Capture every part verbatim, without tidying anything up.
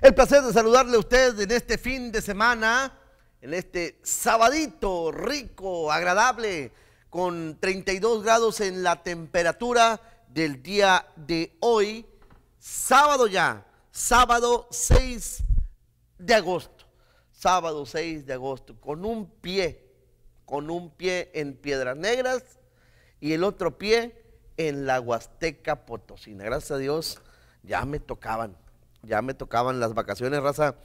El placer de saludarle a usted en este fin de semana, en este sabadito rico, agradable, con treinta y dos grados en la temperatura del día de hoy, sábado ya, sábado seis de agosto, sábado seis de agosto, con un pie, con un pie en Piedras Negras y el otro pie en la Huasteca Potosina. Gracias a Dios, ya me tocaban. Ya me tocaban las vacaciones, raza.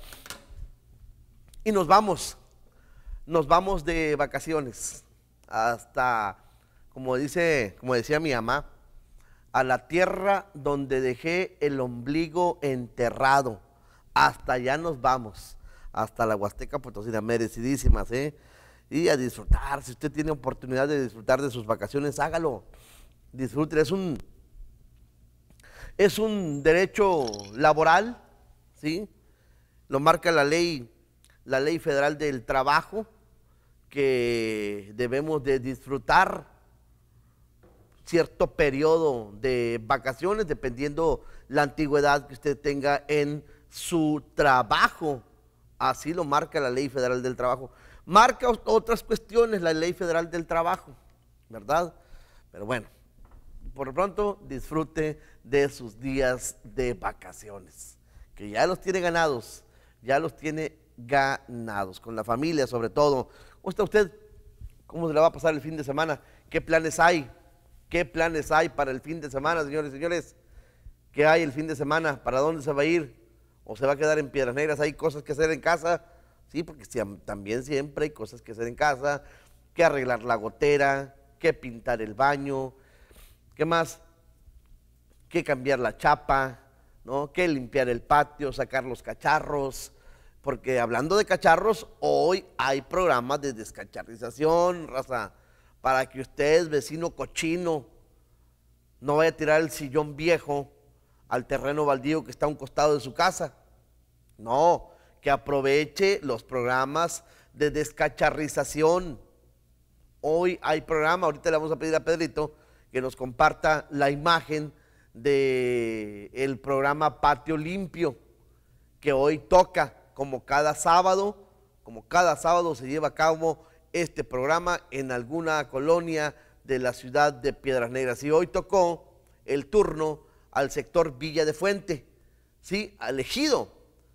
Y nos vamos, nos vamos de vacaciones hasta, como dice, como decía mi mamá, a la tierra donde dejé el ombligo enterrado. Hasta allá nos vamos, hasta la Huasteca Potosina, merecidísimas, ¿eh? Y a disfrutar. Si usted tiene oportunidad de disfrutar de sus vacaciones, hágalo. Disfrute, es un... Es un derecho laboral, ¿sí? Lo marca la ley, la ley federal del trabajo, que debemos de disfrutar cierto periodo de vacaciones, dependiendo la antigüedad que usted tenga en su trabajo. Así lo marca la ley federal del trabajo. Marca otras cuestiones la ley federal del trabajo, ¿verdad? Pero bueno, por lo pronto disfrute de sus días de vacaciones, que ya los tiene ganados, ya los tiene ganados, con la familia sobre todo. ¿Cómo está usted? ¿Cómo se le va a pasar el fin de semana? ¿Qué planes hay? ¿Qué planes hay para el fin de semana, señores y señores? ¿Qué hay el fin de semana? ¿Para dónde se va a ir? ¿O se va a quedar en Piedras Negras? ¿Hay cosas que hacer en casa? Sí, porque también siempre hay cosas que hacer en casa, que arreglar la gotera, que pintar el baño, ¿qué más? Que cambiar la chapa, ¿no? Que limpiar el patio, sacar los cacharros, porque hablando de cacharros, hoy hay programas de descacharrización, raza, para que usted, vecino cochino, no vaya a tirar el sillón viejo al terreno baldío que está a un costado de su casa. No, que aproveche los programas de descacharrización. Hoy hay programa, ahorita le vamos a pedir a Pedrito que nos comparta la imagen del programa Patio Limpio, que hoy toca, como cada sábado, como cada sábado se lleva a cabo este programa en alguna colonia de la ciudad de Piedras Negras. Y hoy tocó el turno al sector Villa de Fuente, ¿sí? Al Ejido,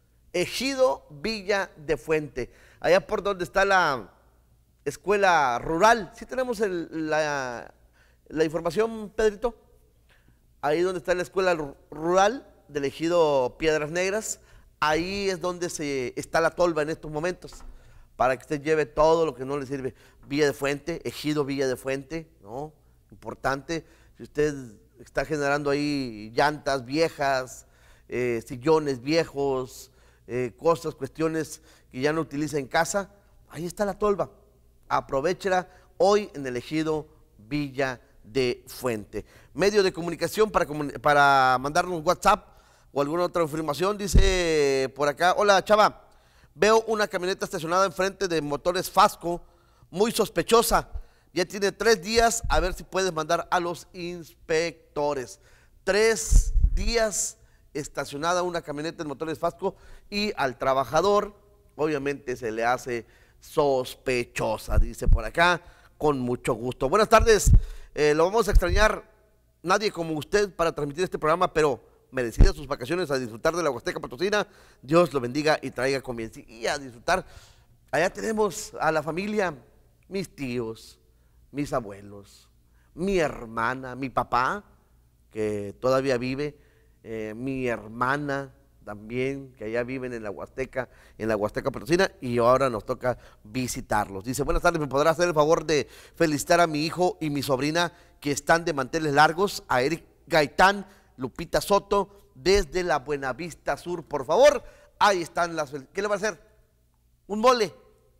Ejido Villa de Fuente, allá por donde está la escuela rural. ¿Sí tenemos el, la... la información, Pedrito? Ahí donde está la escuela rural del Ejido Piedras Negras, ahí es donde se está la tolva en estos momentos, para que usted lleve todo lo que no le sirve. Villa de Fuente, Ejido Villa de Fuente, ¿no? Importante. Si usted está generando ahí llantas viejas, eh, sillones viejos, eh, cosas, cuestiones que ya no utiliza en casa, ahí está la tolva. Aprovechela hoy en el Ejido Villa de Fuente. Medio de comunicación para, para mandarnos WhatsApp o alguna otra información. Dice por acá: hola Chava, veo una camioneta estacionada enfrente de Motores Fasco, muy sospechosa, ya tiene tres días, a ver si puedes mandar a los inspectores. Tres días estacionada una camioneta de Motores Fasco y al trabajador obviamente se le hace sospechosa, dice por acá, con mucho gusto. Buenas tardes, eh, lo vamos a extrañar, nadie como usted para transmitir este programa, pero merecidas sus vacaciones, a disfrutar de la Huasteca Potosina. Dios lo bendiga y traiga comienzo y a disfrutar. Allá tenemos a la familia, mis tíos, mis abuelos, mi hermana, mi papá, que todavía vive, eh, mi hermana también, que allá viven en la Huasteca, en la Huasteca Potosina, y ahora nos toca visitarlos. Dice: buenas tardes, ¿me podrá hacer el favor de felicitar a mi hijo y mi sobrina que están de manteles largos? A Eric Gaitán, Lupita Soto, desde la Buenavista Sur, por favor. Ahí están las... ¿Qué le va a hacer? ¿Un mole?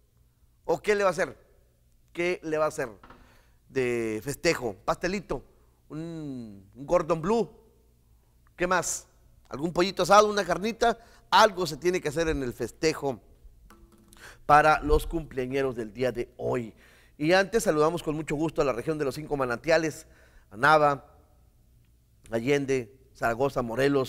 ¿O qué le va a hacer? ¿Qué le va a hacer de festejo? ¿Pastelito? ¿Un, un Gordon Blue? ¿Qué más? ¿Algún pollito asado, una carnita? Algo se tiene que hacer en el festejo para los cumpleañeros del día de hoy. Y antes saludamos con mucho gusto a la región de los Cinco Manantiales, a Nava, Allende, Zaragoza, Morelos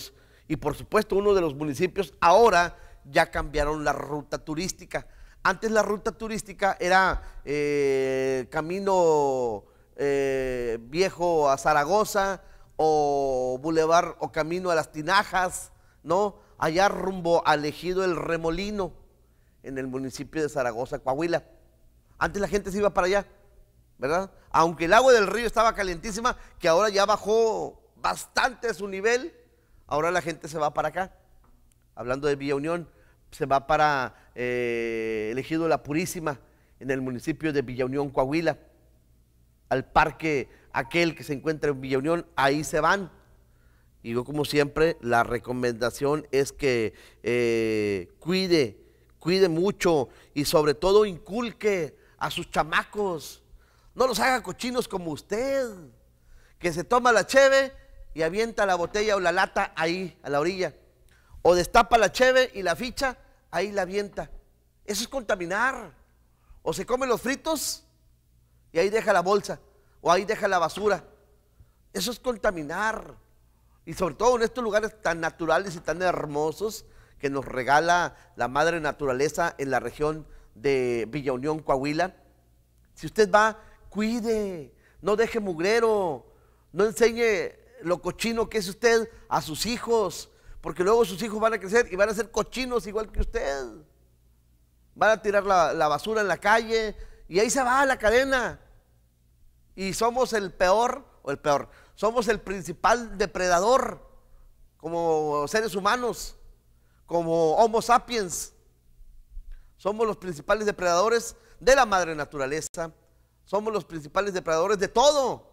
Y por supuesto, uno de los municipios ahora ya cambiaron la ruta turística. Antes la ruta turística era eh, camino eh, viejo a Zaragoza, o bulevar o camino a las Tinajas, ¿no? Allá rumbo al ejido El Remolino, en el municipio de Zaragoza, Coahuila. Antes la gente se iba para allá, ¿verdad? Aunque el agua del río estaba calientísima, que ahora ya bajó bastante su nivel, ahora la gente se va para acá. Hablando de Villa Unión, se va para eh, el ejido La Purísima, en el municipio de Villa Unión, Coahuila. Al parque aquel que se encuentra en Villa Unión, ahí se van. Y yo, como siempre, la recomendación es que eh, cuide, cuide mucho y sobre todo inculque a sus chamacos. No los haga cochinos como usted, que se toma la cheve y avienta la botella o la lata ahí a la orilla, o destapa la cheve y la ficha, ahí la avienta. Eso es contaminar. O se come los fritos y ahí deja la bolsa, o ahí deja la basura. Eso es contaminar. Y sobre todo en estos lugares tan naturales y tan hermosos que nos regala la madre naturaleza en la región de Villa Unión, Coahuila. Si usted va, cuide, no deje mugrero, no enseñe lo cochino que es usted a sus hijos, porque luego sus hijos van a crecer y van a ser cochinos igual que usted. Van a tirar la, la basura en la calle y ahí se va la cadena. Y somos el peor, o el peor, somos el principal depredador como seres humanos, como Homo sapiens. Somos los principales depredadores de la madre naturaleza, somos los principales depredadores de todo.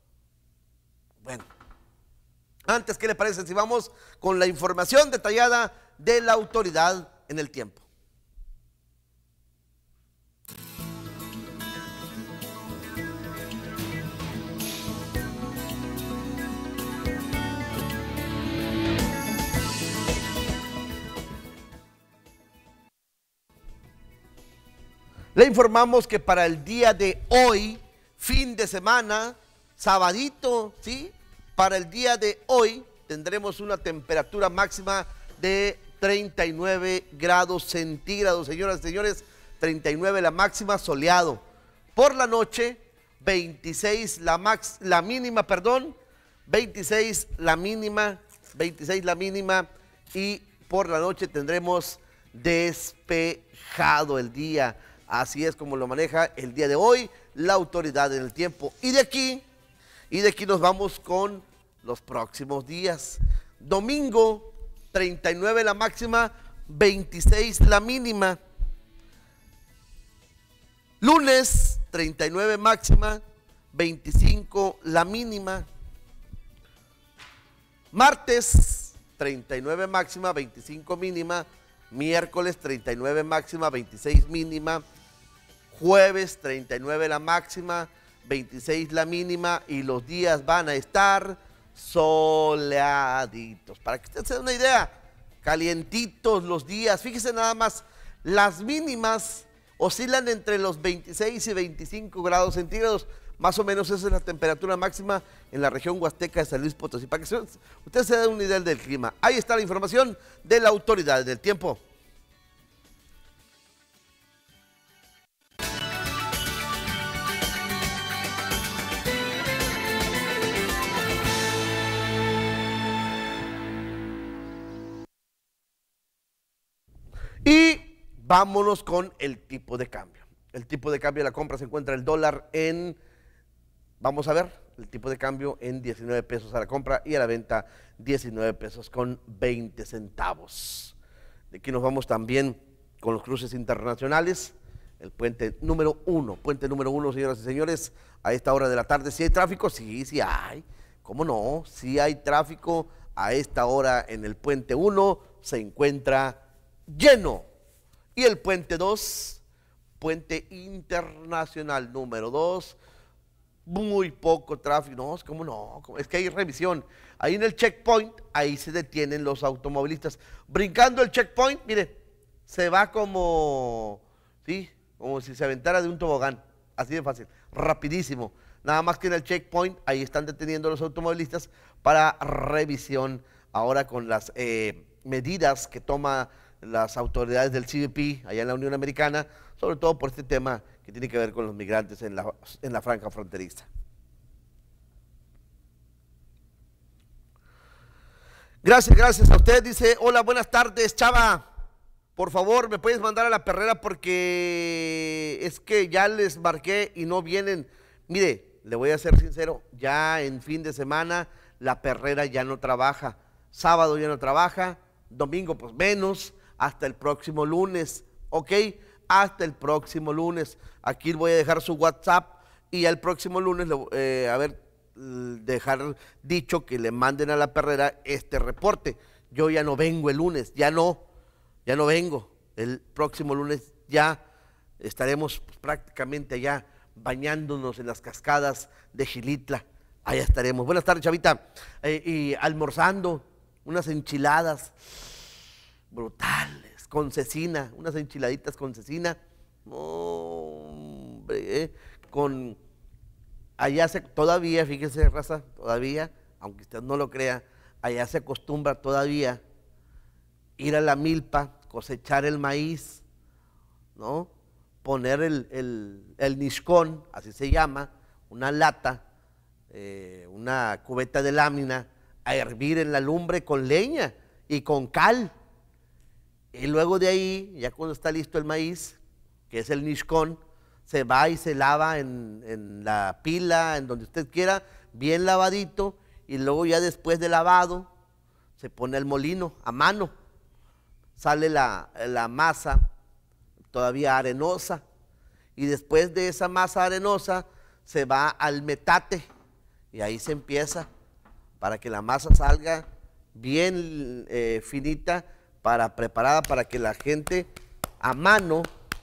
Bueno, antes, ¿qué le parece si vamos con la información detallada de la autoridad en el tiempo? Le informamos que para el día de hoy, fin de semana, sabadito, ¿sí? Para el día de hoy tendremos una temperatura máxima de treinta y nueve grados centígrados, señoras y señores, treinta y nueve la máxima, soleado. Por la noche, veintiséis la max, la mínima, perdón, veintiséis la mínima, veintiséis la mínima, y por la noche tendremos despejado el día. Así es como lo maneja el día de hoy la autoridad en el tiempo. Y de aquí, y de aquí nos vamos con los próximos días. Domingo, treinta y nueve la máxima, veintiséis la mínima. Lunes, treinta y nueve máxima, veinticinco la mínima. Martes, treinta y nueve máxima, veinticinco mínima. Miércoles, treinta y nueve máxima, veintiséis mínima. Jueves, treinta y nueve la máxima, veintiséis la mínima, y los días van a estar soleaditos. Para que usted se dé una idea, calientitos los días. Fíjese nada más, las mínimas oscilan entre los veintiséis y veinticinco grados centígrados. Más o menos esa es la temperatura máxima en la región huasteca de San Luis Potosí. Para que usted se dé una idea del clima. Ahí está la información de la autoridad del tiempo. Y vámonos con el tipo de cambio. El tipo de cambio de la compra se encuentra el dólar en, vamos a ver, el tipo de cambio en diecinueve pesos a la compra, y a la venta diecinueve pesos con veinte centavos. De aquí nos vamos también con los cruces internacionales. El puente número uno, puente número uno, señoras y señores, a esta hora de la tarde. ¿Sí hay tráfico? Sí, sí hay. ¿Cómo no? Sí hay tráfico a esta hora en el puente uno, se encuentra lleno. Y el puente dos, puente internacional número dos, muy poco tráfico. No, ¿cómo no? Es que hay revisión. Ahí en el checkpoint, ahí se detienen los automovilistas. Brincando el checkpoint, mire, se va como, ¿sí? Como si se aventara de un tobogán. Así de fácil, rapidísimo. Nada más que en el checkpoint, ahí están deteniendo los automovilistas para revisión ahora con las eh, medidas que toma las autoridades del C B P allá en la Unión Americana, sobre todo por este tema que tiene que ver con los migrantes en la, en la franja fronteriza. Gracias, gracias a usted. Dice, hola, buenas tardes, Chava. Por favor, me puedes mandar a la perrera porque es que ya les marqué y no vienen. Mire, le voy a ser sincero, ya en fin de semana la perrera ya no trabaja. Sábado ya no trabaja, domingo pues menos, hasta el próximo lunes, ¿ok? Hasta el próximo lunes. Aquí voy a dejar su WhatsApp y ya el próximo lunes, eh, a ver, dejar dicho que le manden a la perrera este reporte. Yo ya no vengo el lunes, ya no, ya no vengo. El próximo lunes ya estaremos pues, prácticamente allá bañándonos en las cascadas de Xilitla. Allá estaremos. Buenas tardes, Chavita. Eh, y almorzando unas enchiladas brutales, con cecina, unas enchiladitas con cecina. Hombre, eh, con... Allá se, todavía, fíjese, raza, todavía, aunque usted no lo crea, allá se acostumbra todavía ir a la milpa, cosechar el maíz, ¿no? Poner el, el, el niscón, así se llama, una lata, eh, una cubeta de lámina, a hervir en la lumbre con leña y con cal. Y luego de ahí, ya cuando está listo el maíz, que es el niscón, se va y se lava en, en la pila, en donde usted quiera, bien lavadito, y luego ya después de lavado, se pone el molino a mano, sale la, la masa todavía arenosa, y después de esa masa arenosa, se va al metate, y ahí se empieza, para que la masa salga bien eh, finita, para, preparada para que la gente a mano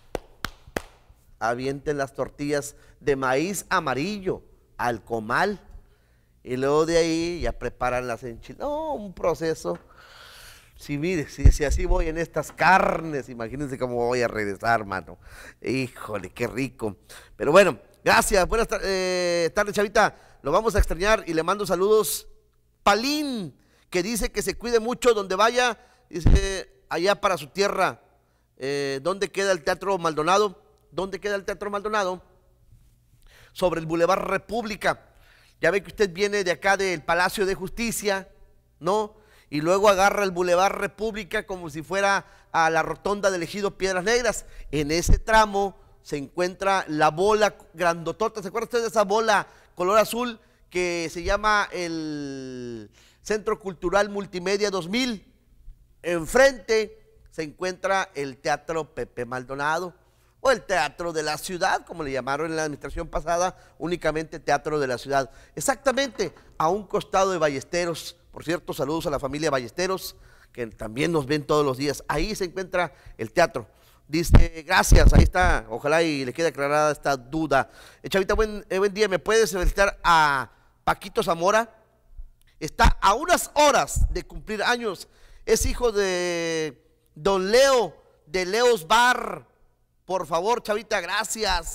avienten las tortillas de maíz amarillo al comal, y luego de ahí ya preparan las enchiladas. No, un proceso. Si mire, si, si así voy en estas carnes, imagínense cómo voy a regresar, mano. Híjole, qué rico. Pero bueno, gracias. Buenas eh, tardes, Chavita. Lo vamos a extrañar y le mando saludos. Palín, que dice que se cuide mucho donde vaya, dice allá para su tierra. Eh, ¿Dónde queda el Teatro Maldonado? ¿Dónde queda el Teatro Maldonado? Sobre el Boulevard República. Ya ve que usted viene de acá del Palacio de Justicia, ¿no? Y luego agarra el Boulevard República como si fuera a la rotonda del Ejido Piedras Negras. En ese tramo se encuentra la bola grandotota. ¿Se acuerda usted de esa bola color azul que se llama el Centro Cultural Multimedia dos mil? Enfrente se encuentra el Teatro Pepe Maldonado, o el Teatro de la Ciudad, como le llamaron en la administración pasada, únicamente Teatro de la Ciudad. Exactamente, a un costado de Ballesteros. Por cierto, saludos a la familia Ballesteros, que también nos ven todos los días. Ahí se encuentra el teatro. Dice, gracias, ahí está, ojalá y le quede aclarada esta duda. Eh, Chavita, buen, eh, buen día, ¿me puedes felicitar a Paquito Zamora? Está a unas horas de cumplir años. Es hijo de don Leo, de Leo's Bar. Por favor, Chavita, gracias.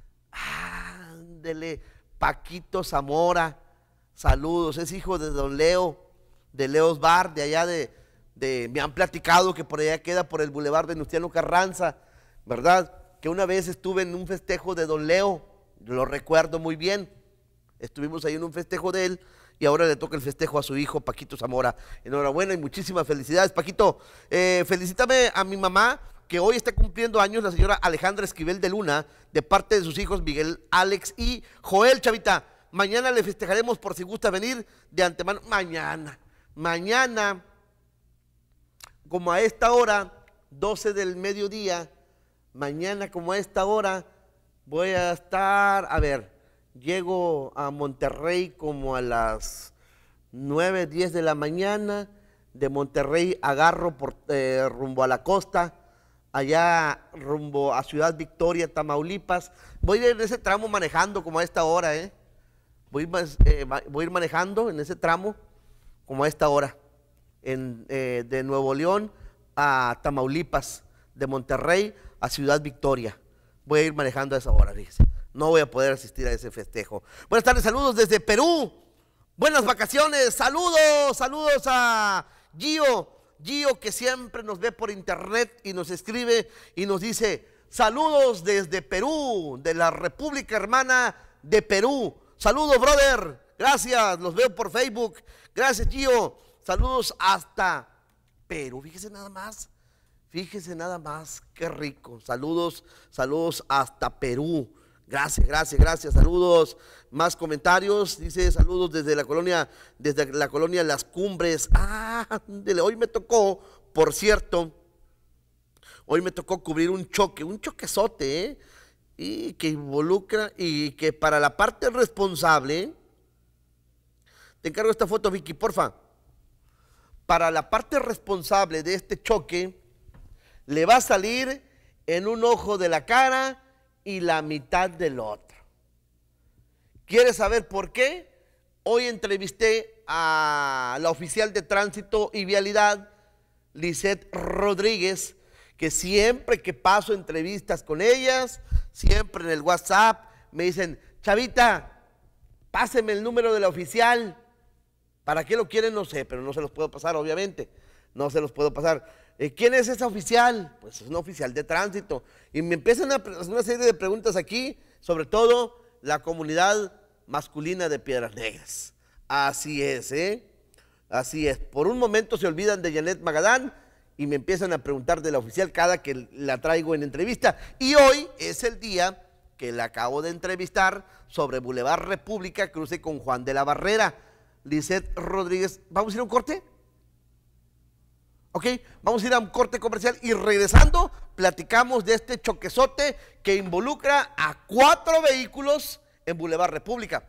Ándele, Paquito Zamora, saludos. Es hijo de don Leo, de Leo's Bar, de allá de, de, me han platicado que por allá queda por el Boulevard Venustiano Carranza, ¿verdad? Que una vez estuve en un festejo de don Leo, lo recuerdo muy bien. Estuvimos ahí en un festejo de él y ahora le toca el festejo a su hijo, Paquito Zamora. Enhorabuena y muchísimas felicidades, Paquito. Eh, felicítame a mi mamá, que hoy está cumpliendo años, la señora Alejandra Esquivel de Luna, de parte de sus hijos Miguel, Alex y Joel. Chavita, mañana le festejaremos por si gusta venir de antemano. Mañana, mañana, como a esta hora, doce del mediodía, mañana como a esta hora, voy a estar, a ver, llego a Monterrey como a las nueve, diez de la mañana. De Monterrey agarro por, eh, rumbo a la costa, allá rumbo a Ciudad Victoria, Tamaulipas. Voy a ir en ese tramo manejando como a esta hora, ¿eh? Voy, eh, voy a ir manejando en ese tramo como a esta hora, en, eh, de Nuevo León a Tamaulipas, de Monterrey a Ciudad Victoria. Voy a ir manejando a esa hora, fíjese. No voy a poder asistir a ese festejo. Buenas tardes, saludos desde Perú. Buenas vacaciones, saludos, saludos a Gio, Gio que siempre nos ve por internet y nos escribe y nos dice, saludos desde Perú, de la República Hermana de Perú. Saludos, brother, gracias, los veo por Facebook. Gracias, Gio, saludos hasta Perú, fíjese nada más, fíjese nada más, qué rico. Saludos, saludos hasta Perú. Gracias, gracias, gracias, saludos, más comentarios, dice saludos desde la colonia, desde la colonia Las Cumbres. Ah, hoy me tocó, por cierto, hoy me tocó cubrir un choque, un choquezote, ¿eh? Y que involucra, y que para la parte responsable, te encargo esta foto, Vicky, porfa, para la parte responsable de este choque, le va a salir en un ojo de la cara y la mitad del otro. ¿Quieres saber por qué? Hoy entrevisté a la oficial de tránsito y vialidad, Lisette Rodríguez, que siempre que paso entrevistas con ellas, siempre en el WhatsApp, me dicen, Chavita, páseme el número de la oficial. ¿Para qué lo quieren? No sé, pero no se los puedo pasar, obviamente. No se los puedo pasar. ¿Quién es esa oficial? Pues es una oficial de tránsito. Y me empiezan a hacer una serie de preguntas aquí, sobre todo la comunidad masculina de Piedras Negras. Así es, ¿eh? Así es. Por un momento se olvidan de Janet Magadán y me empiezan a preguntar de la oficial cada que la traigo en entrevista. Y hoy es el día que la acabo de entrevistar sobre Boulevard República, cruce con Juan de la Barrera. Lisette Rodríguez, ¿vamos a ir a un corte? Ok, vamos a ir a un corte comercial y regresando platicamos de este choquezote que involucra a cuatro vehículos en Boulevard República.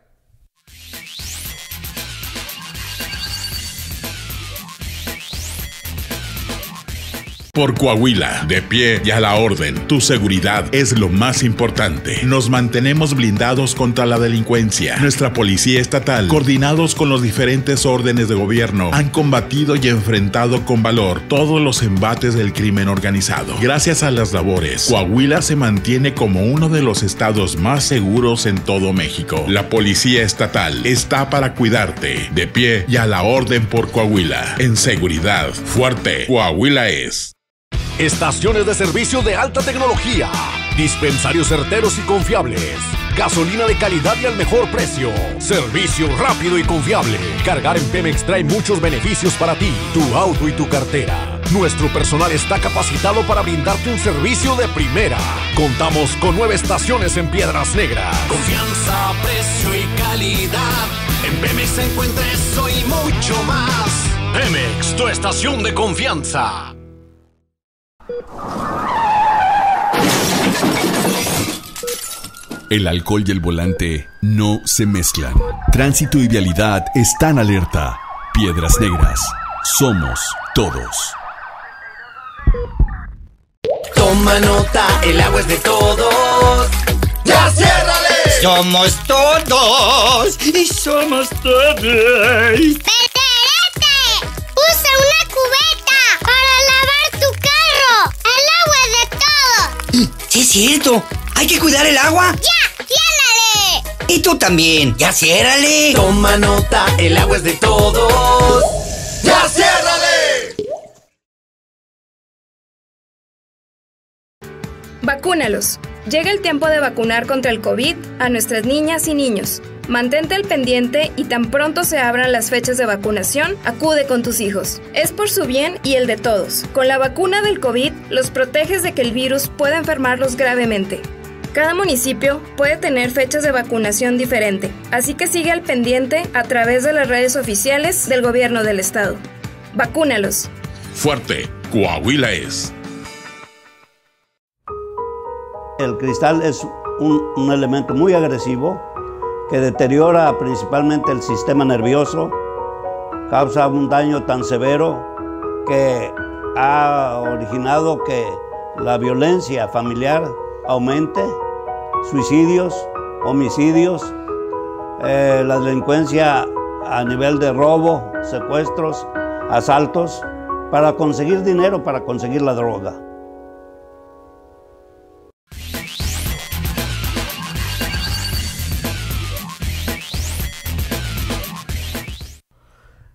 Por Coahuila, de pie y a la orden, tu seguridad es lo más importante. Nos mantenemos blindados contra la delincuencia. Nuestra policía estatal, coordinados con los diferentes órdenes de gobierno, han combatido y enfrentado con valor todos los embates del crimen organizado. Gracias a las labores, Coahuila se mantiene como uno de los estados más seguros en todo México. La policía estatal está para cuidarte, de pie y a la orden por Coahuila. En seguridad, fuerte, Coahuila es. Estaciones de servicio de alta tecnología, dispensarios certeros y confiables, gasolina de calidad y al mejor precio, servicio rápido y confiable. Cargar en Pemex trae muchos beneficios para ti, tu auto y tu cartera. Nuestro personal está capacitado para brindarte un servicio de primera. Contamos con nueve estaciones en Piedras Negras. Confianza, precio y calidad. En Pemex encuentra eso y mucho más. Pemex, tu estación de confianza. El alcohol y el volante no se mezclan. Tránsito y vialidad están alerta. Piedras Negras, somos todos. Toma nota, el agua es de todos. ¡Ya ciérrale! Somos todos y somos todos. ¡Perderete! ¡Usa una cubeta para lavar tu carro! ¡El agua es de todos! Sí, es cierto. Hay que cuidar el agua. ¡Ya! ¡Llénale! Y tú también. ¡Ya ciérrale! Toma nota, el agua es de todos. ¡Ya ciérrale! Vacúnalos. Llega el tiempo de vacunar contra el COVID a nuestras niñas y niños. Mantente al pendiente y tan pronto se abran las fechas de vacunación, acude con tus hijos. Es por su bien y el de todos. Con la vacuna del COVID, los proteges de que el virus pueda enfermarlos gravemente. Cada municipio puede tener fechas de vacunación diferente, así que sigue al pendiente a través de las redes oficiales del gobierno del estado. Vacúnalos. Fuerte, Coahuila es. El cristal es un, un elemento muy agresivo que deteriora principalmente el sistema nervioso, causa un daño tan severo que ha originado que la violencia familiar aumente, suicidios, homicidios, eh, la delincuencia a nivel de robo, secuestros, asaltos, para conseguir dinero, para conseguir la droga.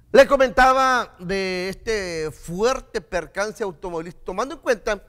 Le comentaba de este fuerte percance automovilístico, tomando en cuenta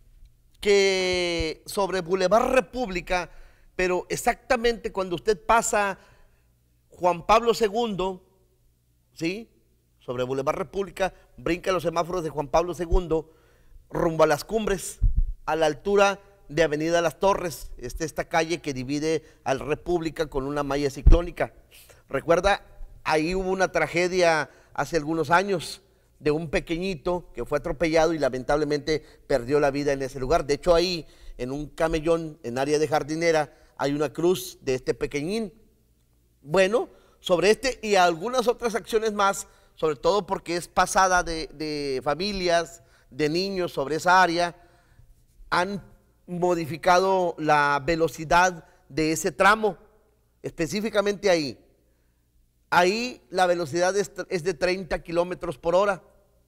que sobre Boulevard República, pero exactamente cuando usted pasa Juan Pablo segundo, ¿sí? Sobre Boulevard República, brinca los semáforos de Juan Pablo segundo, rumbo a Las Cumbres, a la altura de Avenida Las Torres, esta, esta calle que divide al República con una malla ciclónica. Recuerda, ahí hubo una tragedia hace algunos años de un pequeñito que fue atropellado y lamentablemente perdió la vida en ese lugar. De hecho, ahí en un camellón, en área de jardinera, hay una cruz de este pequeñín. Bueno, sobre este y algunas otras acciones más, sobre todo porque es pasada de, de familias, de niños sobre esa área, han modificado la velocidad de ese tramo, específicamente ahí. Ahí la velocidad es, es de treinta kilómetros por hora.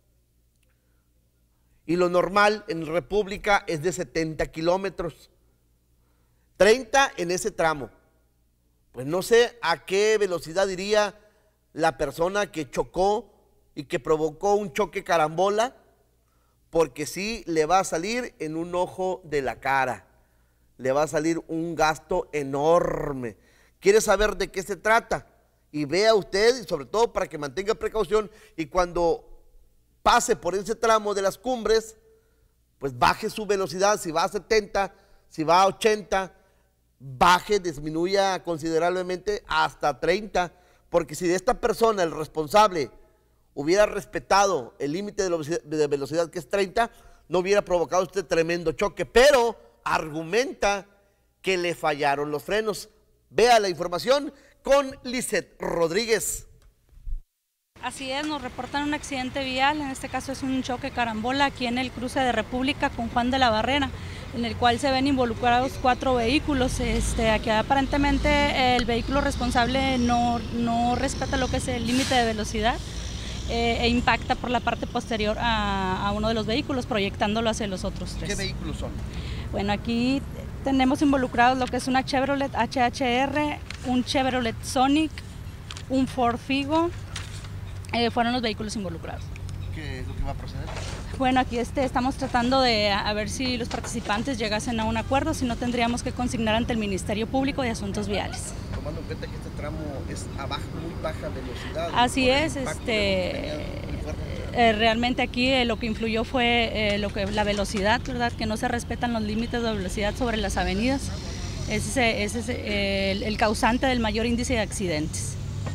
Y lo normal en República es de setenta kilómetros. treinta en ese tramo. Pues no sé a qué velocidad iría la persona que chocó y que provocó un choque carambola, porque sí le va a salir en un ojo de la cara. Le va a salir un gasto enorme. ¿Quiere saber de qué se trata? Y vea usted, y sobre todo para que mantenga precaución, y cuando pase por ese tramo de Las Cumbres, pues baje su velocidad. Si va a setenta, si va a ochenta, baje, disminuya considerablemente hasta treinta, porque si de esta persona, el responsable, hubiera respetado el límite de velocidad, de velocidad que es treinta, no hubiera provocado este tremendo choque, pero argumenta que le fallaron los frenos. Vea la información con Lisette Rodríguez. Así es, nos reportan un accidente vial, en este caso es un choque carambola aquí en el cruce de República con Juan de la Barrera, en el cual se ven involucrados cuatro vehículos. Este, aquí aparentemente el vehículo responsable no, no respeta lo que es el límite de velocidad eh, e impacta por la parte posterior a, a uno de los vehículos, proyectándolo hacia los otros tres. ¿Qué vehículos son? Bueno, aquí tenemos involucrados lo que es una Chevrolet H H R, un Chevrolet Sonic, un Ford Figo, eh, fueron los vehículos involucrados. ¿Qué es lo que va a proceder? Bueno, aquí este, estamos tratando de a ver si los participantes llegasen a un acuerdo, si no tendríamos que consignar ante el Ministerio Público de Asuntos Viales. Tomando en cuenta que este tramo es a baja, muy baja velocidad. Así es, este, eh, realmente aquí eh, lo que influyó fue eh, lo que, la velocidad, ¿verdad? Que no se respetan los límites de velocidad sobre las avenidas. Ese, ese es eh, el, el causante del mayor índice de accidentes.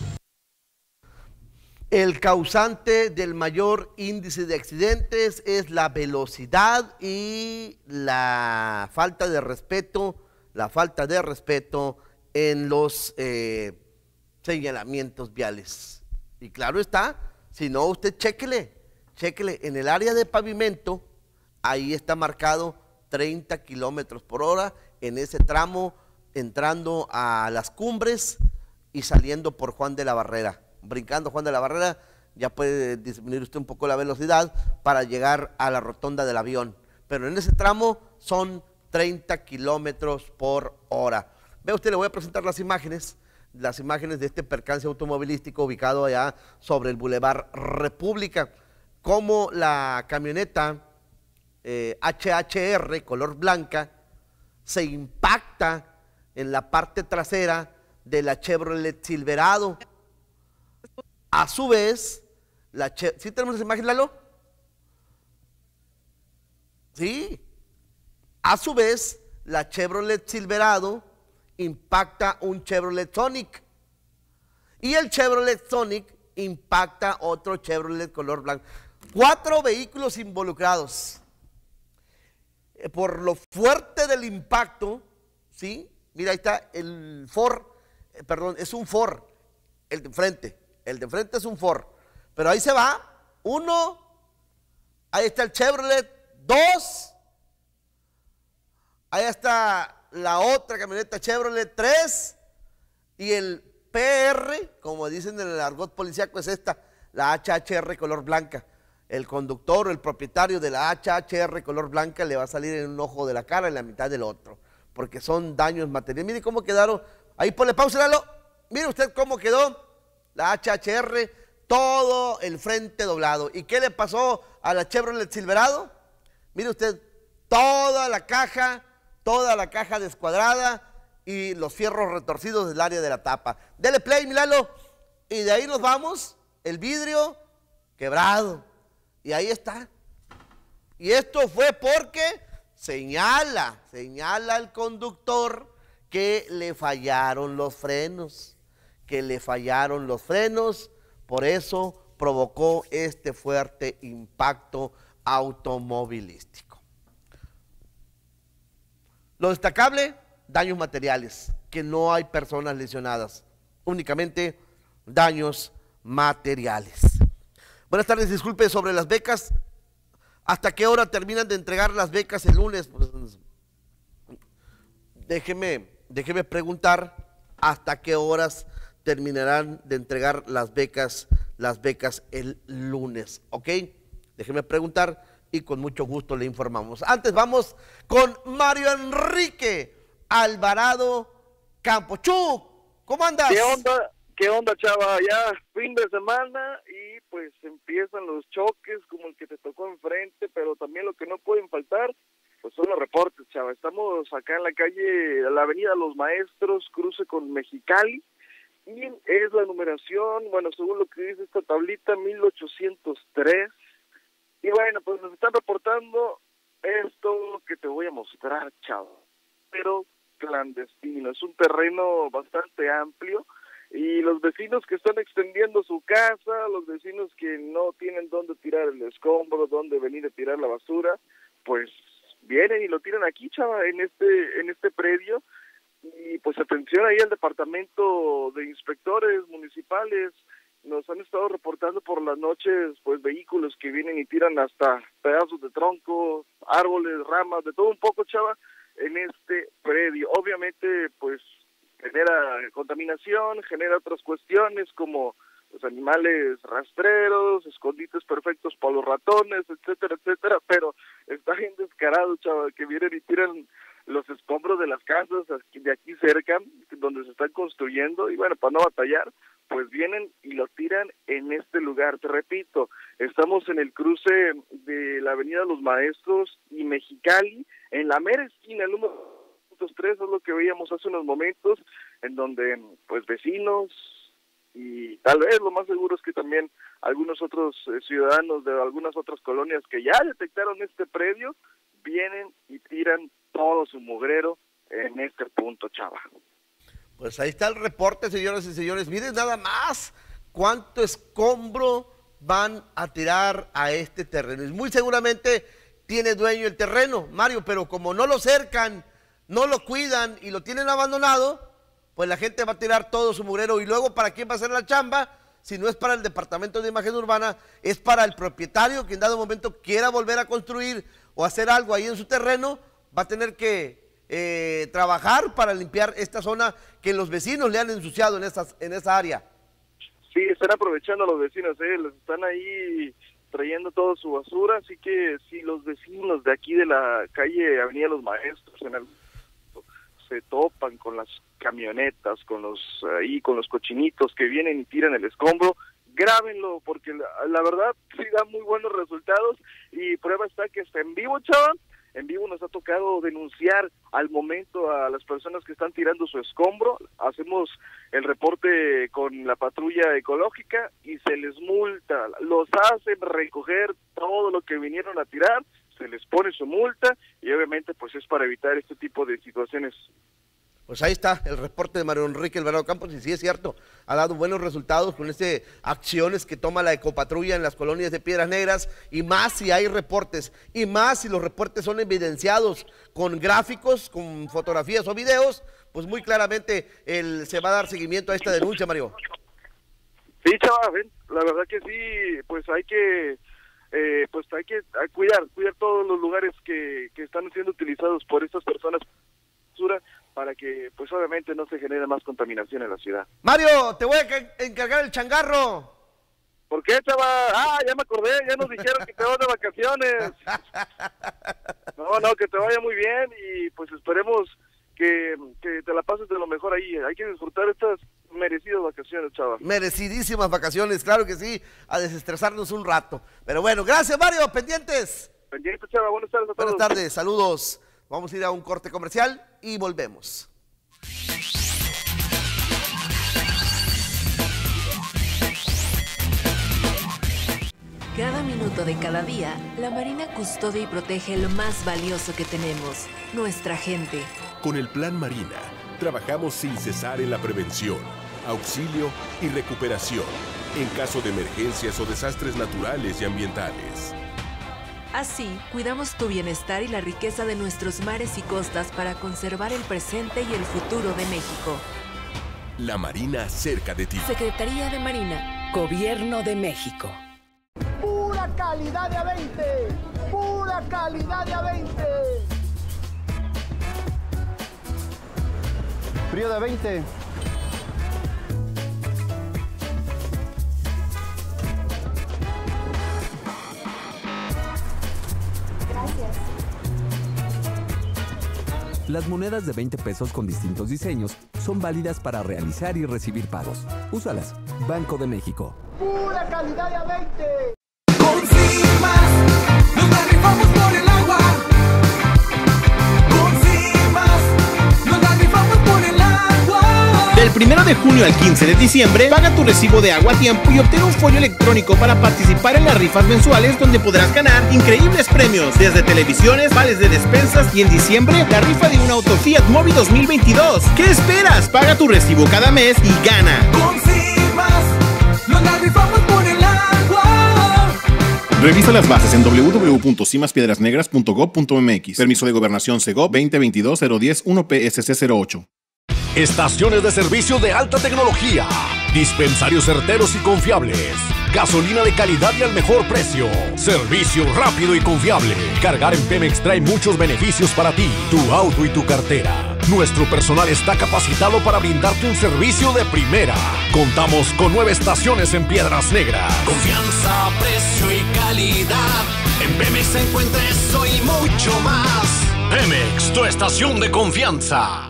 El causante del mayor índice de accidentes es la velocidad y la falta de respeto, la falta de respeto en los eh, señalamientos viales. Y claro está, si no usted chéquele, chéquele, en el área de pavimento, ahí está marcado treinta kilómetros por hora en ese tramo, entrando a Las Cumbres y saliendo por Juan de la Barrera. Brincando Juan de la Barrera, ya puede disminuir usted un poco la velocidad para llegar a la rotonda del avión. Pero en ese tramo son treinta kilómetros por hora. Vea usted, le voy a presentar las imágenes, las imágenes de este percance automovilístico ubicado allá sobre el Boulevard República. Como la camioneta eh, H H R color blanca se impacta en la parte trasera de la Chevrolet Silverado. A su vez, la Che ¿sí tenemos esa imagen, Lalo? Sí. A su vez, la Chevrolet Silverado impacta un Chevrolet Sonic. Y el Chevrolet Sonic impacta otro Chevrolet color blanco. Cuatro vehículos involucrados. Eh, por lo fuerte del impacto, ¿sí? Mira, ahí está el Ford, eh, perdón, es un Ford, el de enfrente. El de enfrente es un Ford, pero ahí se va, uno, ahí está el Chevrolet, dos, ahí está la otra camioneta Chevrolet, tres, y el P R, como dicen en el argot policíaco, es esta, la H H R color blanca. El conductor o el propietario de la H H R color blanca le va a salir en un ojo de la cara, en la mitad del otro, porque son daños materiales. Mire cómo quedaron, ahí ponle pausa, Lalo. Mire usted cómo quedó la H H R, todo el frente doblado. ¿Y qué le pasó a la Chevrolet Silverado? Mire usted, toda la caja, toda la caja descuadrada y los fierros retorcidos del área de la tapa. Dele play, Milalo, y de ahí nos vamos, el vidrio quebrado. Y ahí está. Y esto fue porque señala, señala el conductor que le fallaron los frenos, que le fallaron los frenos, por eso provocó este fuerte impacto automovilístico. Lo destacable, daños materiales, que no hay personas lesionadas, únicamente daños materiales. Buenas tardes, disculpe, sobre las becas, ¿hasta qué hora terminan de entregar las becas el lunes? Pues, déjeme, déjeme preguntar hasta qué horas terminarán de entregar las becas, las becas el lunes, ¿ok? Déjeme preguntar y con mucho gusto le informamos. Antes vamos con Mario Enrique Alvarado Campochú. ¿Cómo andas? ¿Qué onda? ¿Qué onda, chava? Ya fin de semana y pues empiezan los choques como el que te tocó enfrente, pero también lo que no pueden faltar pues son los reportes, chava. Estamos acá en la calle, la avenida Los Maestros, cruce con Mexicali, y es la numeración, bueno, según lo que dice esta tablita, mil ochocientos tres. Y bueno, pues nos están reportando esto que te voy a mostrar, chava, pero clandestino. Es un terreno bastante amplio y los vecinos que están extendiendo su casa, los vecinos que no tienen dónde tirar el escombro, dónde venir a tirar la basura, pues vienen y lo tiran aquí, chava, en este en este predio. Y pues atención ahí al departamento de inspectores municipales, nos han estado reportando por las noches pues vehículos que vienen y tiran hasta pedazos de tronco, árboles, ramas, de todo un poco, chava, en este predio. Obviamente pues genera contaminación, genera otras cuestiones como los animales rastreros, escondites perfectos para los ratones, etcétera, etcétera, pero está bien descarado, chava, que vienen y tiran los escombros de las casas de aquí cerca, donde se están construyendo, y bueno, para no batallar, pues vienen y lo tiran en este lugar. Te repito, estamos en el cruce de la avenida Los Maestros y Mexicali, en la mera esquina, el número tres, es lo que veíamos hace unos momentos, en donde pues vecinos, y tal vez lo más seguro es que también algunos otros eh, ciudadanos de algunas otras colonias que ya detectaron este predio, vienen y tiran todo su mugrero en este punto, chava. Pues ahí está el reporte, señoras y señores. Miren nada más cuánto escombro van a tirar a este terreno. Y muy seguramente tiene dueño el terreno, Mario, pero como no lo cercan, no lo cuidan y lo tienen abandonado, pues la gente va a tirar todo su mugrero. Y luego, ¿para quién va a hacer la chamba? Si no es para el Departamento de Imagen Urbana, es para el propietario que en dado momento quiera volver a construir o hacer algo ahí en su terreno, va a tener que eh, trabajar para limpiar esta zona que los vecinos le han ensuciado en, estas, en esa área. Sí, están aprovechando a los vecinos, ¿eh? Les están ahí trayendo toda su basura, así que si los vecinos de aquí de la calle Avenida Los Maestros en el, se topan con las camionetas, con los ahí con los cochinitos que vienen y tiran el escombro, grábenlo, porque la, la verdad sí da muy buenos resultados, y prueba está que está en vivo, chava. En vivo nos ha tocado denunciar al momento a las personas que están tirando su escombro. Hacemos el reporte con la patrulla ecológica y se les multa. Los hacen recoger todo lo que vinieron a tirar, se les pone su multa y obviamente pues es para evitar este tipo de situaciones. Pues ahí está el reporte de Mario Enrique Alvarado Campos, y sí es cierto, ha dado buenos resultados con estas acciones que toma la ecopatrulla en las colonias de Piedras Negras, y más si hay reportes, y más si los reportes son evidenciados con gráficos, con fotografías o videos, pues muy claramente el, se va a dar seguimiento a esta denuncia, Mario. Sí, chaval, la verdad que sí, pues hay que... Eh, pues hay que a cuidar, cuidar todos los lugares que, que están siendo utilizados por estas personas para que pues obviamente no se genere más contaminación en la ciudad. Mario, te voy a encargar el changarro. ¿Por qué, chaval? Ah, ya me acordé, ya nos dijeron que te vas de vacaciones. No, no, que te vaya muy bien y pues esperemos que, que te la pases de lo mejor ahí. Hay que disfrutar estas merecidas vacaciones, Chava. Merecidísimas vacaciones, claro que sí, a desestresarnos un rato. Pero bueno, gracias, Mario, pendientes. Pendientes, Chava, buenas tardes a todos. Buenas tardes, saludos. Vamos a ir a un corte comercial y volvemos. Cada minuto de cada día, la Marina custodia y protege lo más valioso que tenemos, nuestra gente. Con el Plan Marina, trabajamos sin cesar en la prevención, auxilio y recuperación en caso de emergencias o desastres naturales y ambientales. Así, cuidamos tu bienestar y la riqueza de nuestros mares y costas para conservar el presente y el futuro de México. La Marina cerca de ti. Secretaría de Marina, Gobierno de México. Pura calidad de A veinte, pura calidad de A veinte. Frío de A veinte. Gracias. Las monedas de veinte pesos con distintos diseños son válidas para realizar y recibir pagos. Úsalas. Banco de México. Pura calidad de A veinte. Con Cimas nos la rifamos por el agua. Con Cimas nos la rifamos por el agua. Del primero de junio al quince de diciembre, paga tu recibo de agua a tiempo y obtén un folio electrónico para participar en las rifas mensuales donde podrás ganar increíbles premios, desde televisiones, vales de despensas y en diciembre, la rifa de un auto Fiat Mobi dos mil veintidós. ¿Qué esperas? Paga tu recibo cada mes y gana. Con Cimas nos la rifamos por el agua. Revisa las bases en doble u doble u doble u punto cimas piedras negras punto gob punto eme equis. Permiso de Gobernación Segov veinte veintidós cero diez uno P S C cero ocho. Estaciones de servicio de alta tecnología, dispensarios certeros y confiables, gasolina de calidad y al mejor precio, servicio rápido y confiable. Cargar en Pemex trae muchos beneficios para ti, tu auto y tu cartera. Nuestro personal está capacitado para brindarte un servicio de primera. Contamos con nueve estaciones en Piedras Negras. Confianza, precio y calidad. En Pemex encuentra eso y mucho más. Pemex, tu estación de confianza.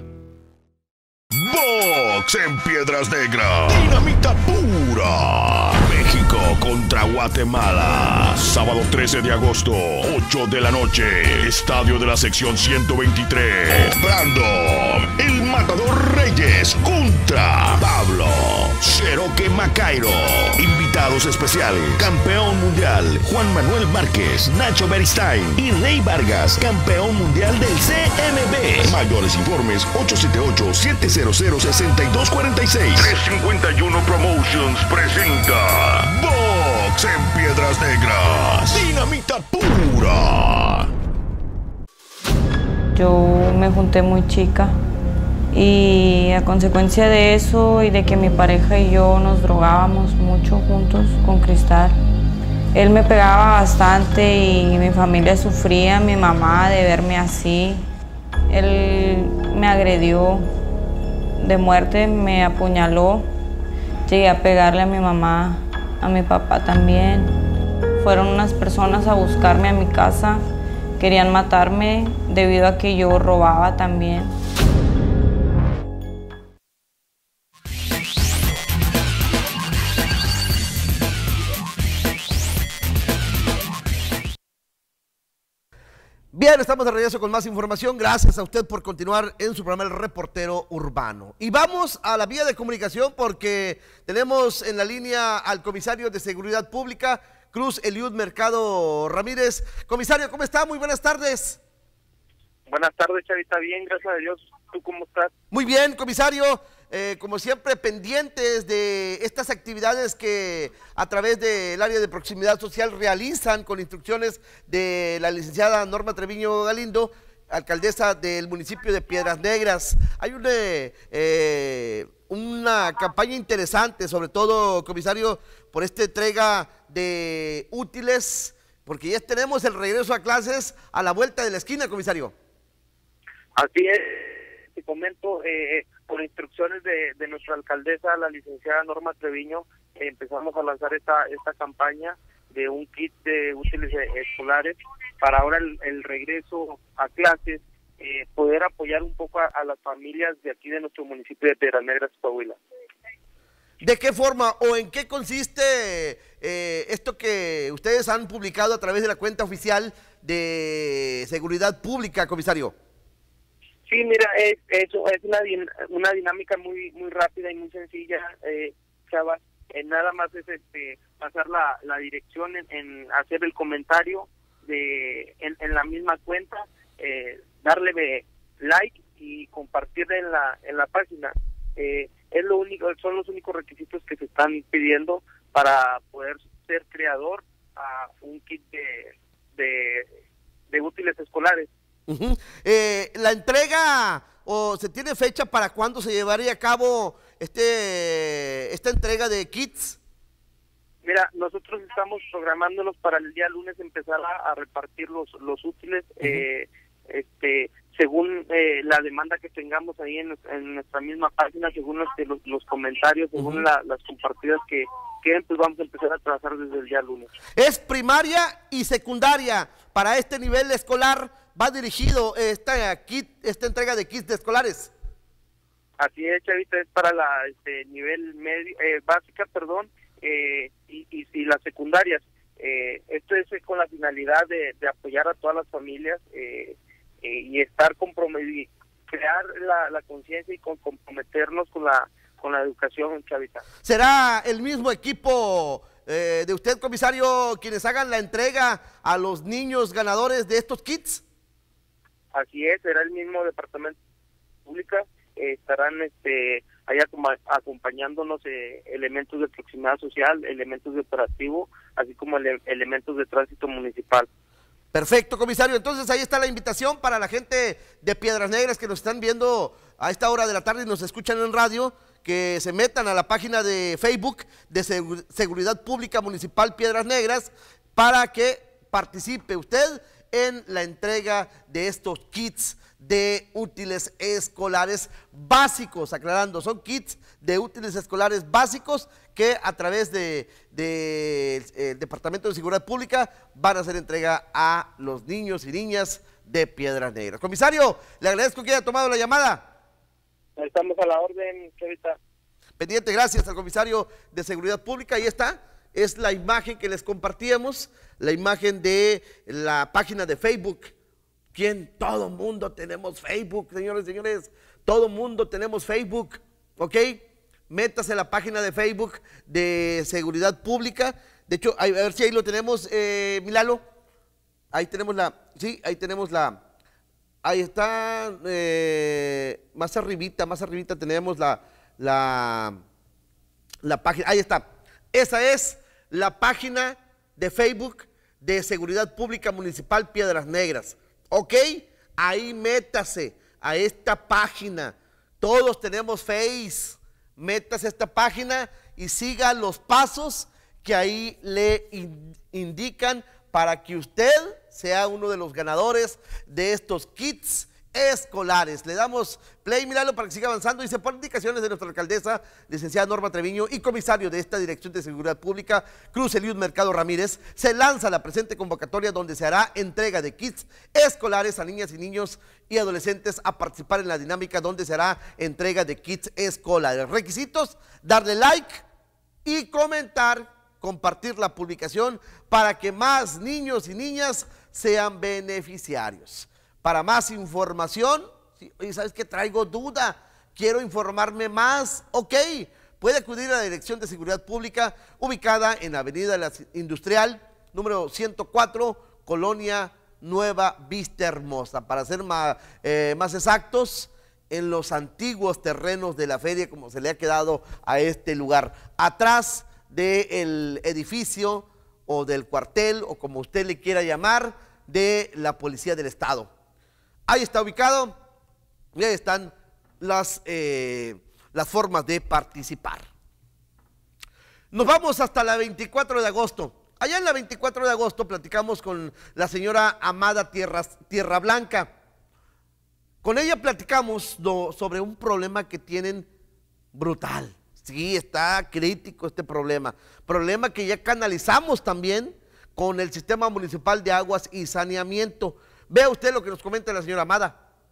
Box en Piedras Negras. Dinamita pura. México contra Guatemala. Sábado trece de agosto, ocho de la noche. Estadio de la sección ciento veintitrés. Brandon, el Matador Reyes contra Pablo Cherokee Macairo. Invitados especiales: campeón mundial Juan Manuel Márquez, Nacho Beristain y Rey Vargas, campeón mundial del C M B. Mayores informes ocho siete ocho, siete cero cero, seis dos cuatro seis. trescientos cincuenta y uno Promotions presenta Box en Piedras Negras. Dinamita pura. Yo me junté muy chica y a consecuencia de eso y de que mi pareja y yo nos drogábamos mucho juntos con cristal, él me pegaba bastante y mi familia sufría, mi mamá, de verme así. Él me agredió de muerte, me apuñaló, llegué a pegarle a mi mamá, a mi papá también. Fueron unas personas a buscarme a mi casa, querían matarme debido a que yo robaba también. Bien, estamos de regreso con más información. Gracias a usted por continuar en su programa El Reportero Urbano. Y vamos a la vía de comunicación porque tenemos en la línea al comisario de Seguridad Pública, Cruz Eliud Mercado Ramírez. Comisario, ¿cómo está? Muy buenas tardes. Buenas tardes, Chavita. Bien, gracias a Dios. ¿Tú cómo estás? Muy bien, comisario. Eh, como siempre, pendientes de estas actividades que a través del área de proximidad social realizan con instrucciones de la licenciada Norma Treviño Galindo, alcaldesa del municipio de Piedras Negras. Hay una, eh, una campaña interesante, sobre todo, comisario, por esta entrega de útiles, porque ya tenemos el regreso a clases a la vuelta de la esquina, comisario. Así es, te comento, eh, por instrucciones de, de nuestra alcaldesa, la licenciada Norma Treviño, eh, empezamos a lanzar esta esta campaña de un kit de útiles escolares para ahora el, el regreso a clases, eh, poder apoyar un poco a, a las familias de aquí de nuestro municipio de Piedras Negras, Coahuila. ¿De qué forma o en qué consiste eh, esto que ustedes han publicado a través de la cuenta oficial de Seguridad Pública, comisario? Sí, mira, es, es, es una, una dinámica muy muy rápida y muy sencilla, eh, Chava. Eh, nada más es este, pasar la, la dirección en, en hacer el comentario de en, en la misma cuenta, eh, darle like y compartir en la en la página. Eh, es lo único, son los únicos requisitos que se están pidiendo para poder ser creador a un kit de de, de útiles escolares. Uh-huh. eh, la entrega, o se tiene fecha para cuándo se llevaría a cabo este esta entrega de kits. Mira, nosotros estamos programándonos para el día lunes empezar a, a repartir los los útiles, uh-huh. eh, este según eh, la demanda que tengamos ahí en, en nuestra misma página, según los, los, los comentarios, según uh-huh. la, las compartidas que queden, pues vamos a empezar a trabajar desde el día lunes. Es primaria y secundaria. Para este nivel escolar va dirigido esta kit, esta entrega de kits de escolares. Así es, Chavita, es para la este, nivel medio, eh, básica, perdón, eh, y, y, y las secundarias. Eh, esto es con la finalidad de, de apoyar a todas las familias eh, eh, y estar comprometidos, crear la, la conciencia y con, comprometernos con la con la educación, Chavita. ¿Será el mismo equipo eh, de usted, comisario, quienes hagan la entrega a los niños ganadores de estos kits? Así es, será el mismo departamento pública. Eh, estarán este, allá acompañándonos eh, elementos de proximidad social, elementos de operativo, así como ele elementos de tránsito municipal. Perfecto, comisario. Entonces ahí está la invitación para la gente de Piedras Negras que nos están viendo a esta hora de la tarde y nos escuchan en radio, que se metan a la página de Facebook de Segu- Seguridad Pública Municipal Piedras Negras para que participe usted en la entrega de estos kits de útiles escolares básicos, aclarando, son kits de útiles escolares básicos que a través de, de el Departamento de Seguridad Pública van a hacer entrega a los niños y niñas de Piedras Negras. Comisario, le agradezco que haya tomado la llamada. Estamos a la orden, Chavita. Pendiente, gracias al comisario de Seguridad Pública. Ahí está, es la imagen que les compartíamos, la imagen de la página de Facebook. ¿Quién? Todo mundo tenemos Facebook, señores y señores. Todo mundo tenemos Facebook, ¿ok? Métase a la página de Facebook de Seguridad Pública. De hecho, a ver si ahí lo tenemos, eh, Milalo. Ahí tenemos la, sí, ahí tenemos la, ahí está, eh, más arribita, más arribita tenemos la, la, la página, ahí está. Esa es la página de Facebook de Seguridad Pública Municipal Piedras Negras. ¿Ok? Ahí métase a esta página. Todos tenemos Face. Métase a esta página y siga los pasos que ahí le in- indican para que usted sea uno de los ganadores de estos kits escolares. Le damos play, míralo, para que siga avanzando. Y se ponen indicaciones de nuestra alcaldesa, licenciada Norma Treviño, y comisario de esta Dirección de Seguridad Pública, Cruz Eliud Mercado Ramírez. Se lanza la presente convocatoria donde se hará entrega de kits escolares a niñas y niños y adolescentes a participar en la dinámica donde se hará entrega de kits escolares. Requisitos: darle like y comentar, compartir la publicación para que más niños y niñas sean beneficiarios. Para más información, oye, ¿sabes qué? Traigo duda, quiero informarme más, ok, puede acudir a la Dirección de Seguridad Pública, ubicada en Avenida Industrial, número ciento cuatro, Colonia Nueva Vista Hermosa. Para ser más, eh, más exactos, en los antiguos terrenos de la feria, como se le ha quedado a este lugar, atrás del edificio o del cuartel, o como usted le quiera llamar, de la Policía del Estado. Ahí está ubicado y ahí están las, eh, las formas de participar. Nos vamos hasta la veinticuatro de agosto. Allá en la veinticuatro de agosto platicamos con la señora Amada Tierras, Tierra Blanca. Con ella platicamos do, sobre un problema que tienen brutal. Sí, está crítico este problema. Problema que ya canalizamos también con el Sistema Municipal de Aguas y Saneamiento. Vea usted lo que nos comenta la señora Amada.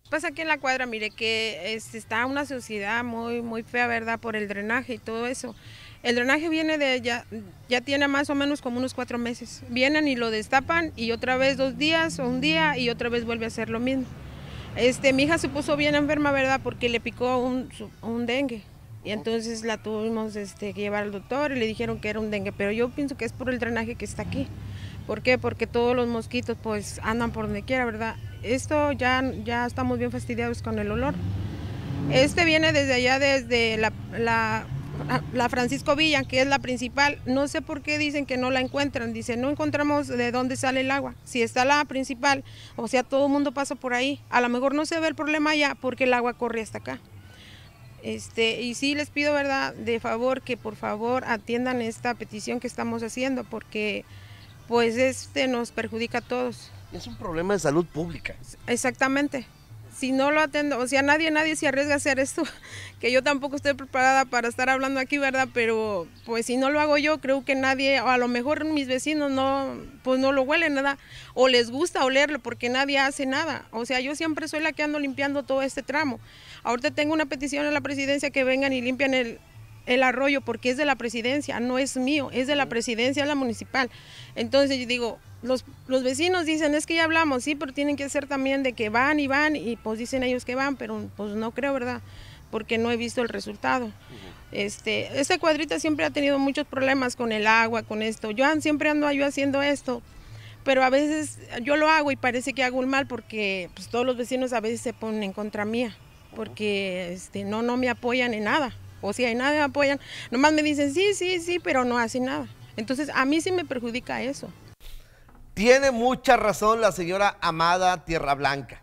Pues aquí en la cuadra, mire que es, está una sociedad muy, muy fea, ¿verdad? Por el drenaje y todo eso. El drenaje viene de, ya, ya tiene más o menos como unos cuatro meses. Vienen y lo destapan y otra vez dos días o un día y otra vez vuelve a hacer lo mismo. Este, mi hija se puso bien enferma, ¿verdad? Porque le picó un, un dengue. Y entonces la tuvimos este, que llevar al doctor y le dijeron que era un dengue. Pero yo pienso que es por el drenaje que está aquí. ¿Por qué? Porque todos los mosquitos pues andan por donde quiera, ¿verdad? Esto ya, ya estamos bien fastidiados con el olor. Este viene desde allá, desde la, la, la Francisco Villa, que es la principal. No sé por qué dicen que no la encuentran. Dicen, no encontramos de dónde sale el agua. Si está la principal, o sea, todo el mundo pasa por ahí. A lo mejor no se ve el problema allá porque el agua corre hasta acá. Este, y sí les pido, ¿verdad?, de favor que por favor atiendan esta petición que estamos haciendo porque pues este nos perjudica a todos. Es un problema de salud pública. Exactamente. Si no lo atendo, o sea, nadie, nadie se arriesga a hacer esto, que yo tampoco estoy preparada para estar hablando aquí, ¿verdad? Pero pues si no lo hago yo, creo que nadie, o a lo mejor mis vecinos no, pues no lo huelen, nada, o les gusta olerlo porque nadie hace nada. O sea, yo siempre soy la que ando limpiando todo este tramo. Ahorita tengo una petición en la presidencia que vengan y limpian el, el arroyo porque es de la presidencia, no es mío, es de la presidencia, es la municipal. Entonces yo digo, los, los vecinos dicen, es que ya hablamos, sí, pero tienen que ser también de que van y van y pues dicen ellos que van, pero pues no creo, ¿verdad? Porque no he visto el resultado. Uh-huh. Este, esta cuadrita siempre ha tenido muchos problemas con el agua, con esto. Yo siempre ando yo haciendo esto, pero a veces yo lo hago y parece que hago un mal porque pues, todos los vecinos a veces se ponen en contra mía, porque este, no, no me apoyan en nada. O sea, en nada me apoyan, nomás me dicen sí, sí, sí, pero no hacen nada. Entonces a mí sí me perjudica eso. Tiene mucha razón la señora Amada Tierra Blanca.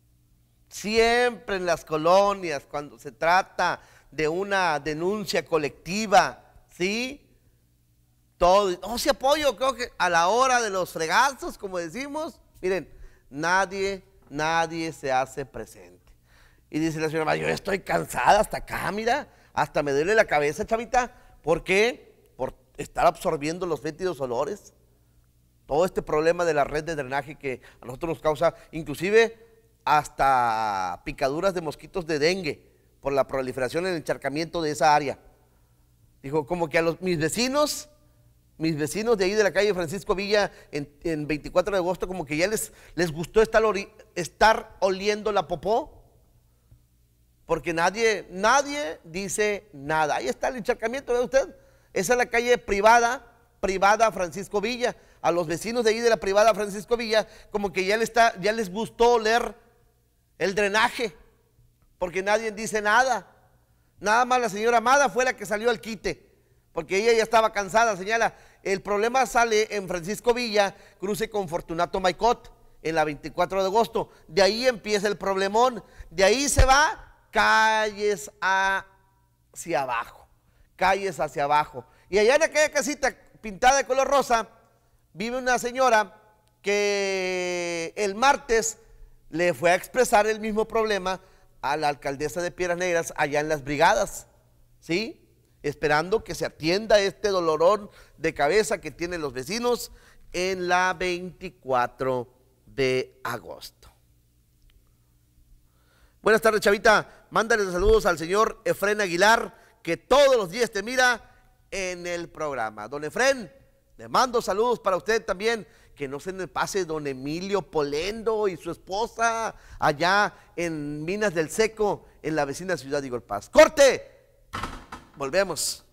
Siempre en las colonias, cuando se trata de una denuncia colectiva, ¿sí? Todo, no se apoyo, creo que a la hora de los fregazos, como decimos, miren, nadie, nadie se hace presente. Y dice la señora, yo estoy cansada hasta acá, mira, hasta me duele la cabeza, chavita. ¿Por qué? Por estar absorbiendo los fétidos olores. Todo este problema de la red de drenaje que a nosotros nos causa, inclusive hasta picaduras de mosquitos de dengue por la proliferación en el encharcamiento de esa área. Dijo, como que a los, mis vecinos, mis vecinos de ahí de la calle Francisco Villa en, en veinticuatro de agosto, como que ya les, les gustó estar, ori, estar oliendo la popó. Porque nadie, nadie dice nada. Ahí está el encharcamiento, ¿ve usted? Esa es la calle privada, privada Francisco Villa. A los vecinos de ahí de la privada Francisco Villa, como que ya, le está, ya les gustó oler el drenaje, porque nadie dice nada. Nada más la señora Amada fue la que salió al quite, porque ella ya estaba cansada, señala. El problema sale en Francisco Villa, cruce con Fortunato Maicot, en la veinticuatro de agosto. De ahí empieza el problemón. De ahí se va calles hacia abajo, calles hacia abajo. Y allá en aquella casita pintada de color rosa, vive una señora que el martes le fue a expresar el mismo problema a la alcaldesa de Piedras Negras allá en las brigadas, ¿sí? Esperando que se atienda este dolorón de cabeza que tienen los vecinos en la veinticuatro de agosto. Buenas tardes, chavita. Mándale saludos al señor Efrén Aguilar, que todos los días te mira en el programa. Don Efrén, le mando saludos para usted también, que no se me pase don Emilio Polendo y su esposa allá en Minas del Seco, en la vecina ciudad de Igor Paz. ¡Corte! Volvemos.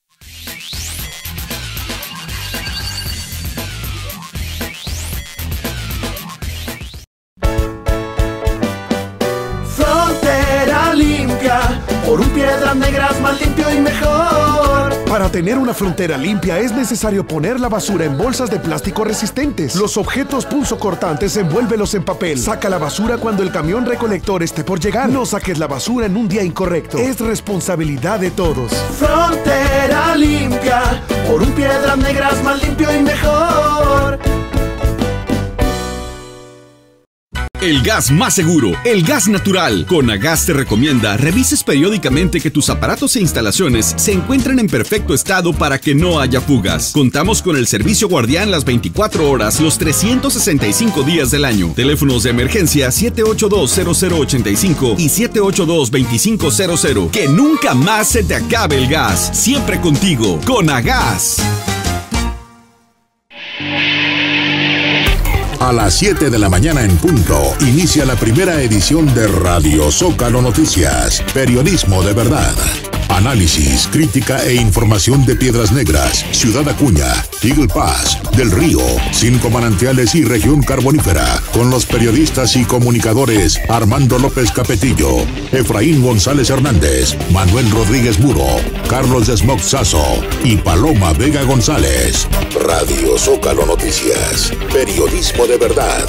Frontera limpia, por un Piedras Negras más limpio y mejor. Para tener una frontera limpia es necesario poner la basura en bolsas de plástico resistentes. Los objetos punzocortantes envuélvelos en papel. Saca la basura cuando el camión recolector esté por llegar. No saques la basura en un día incorrecto. Es responsabilidad de todos. Frontera limpia, por un Piedras Negras más limpio y mejor. el gas más seguro, el gas natural. Conagas te recomienda revises periódicamente que tus aparatos e instalaciones se encuentren en perfecto estado para que no haya fugas. Contamos con el servicio guardián las veinticuatro horas, los trescientos sesenta y cinco días del año. Teléfonos de emergencia siete ocho dos, cero cero ocho cinco y siete ocho dos, dos cinco cero cero. Que nunca más se te acabe el gas. Siempre contigo, Conagas. A las siete de la mañana en punto, inicia la primera edición de Radio Zócalo Noticias. Periodismo de verdad. Análisis, crítica e información de Piedras Negras, Ciudad Acuña, Eagle Pass, Del Río, Cinco Manantiales y Región Carbonífera, con los periodistas y comunicadores Armando López Capetillo, Efraín González Hernández, Manuel Rodríguez Muro, Carlos Desmoc Sazo y Paloma Vega González. Radio Zócalo Noticias. Periodismo de verdad.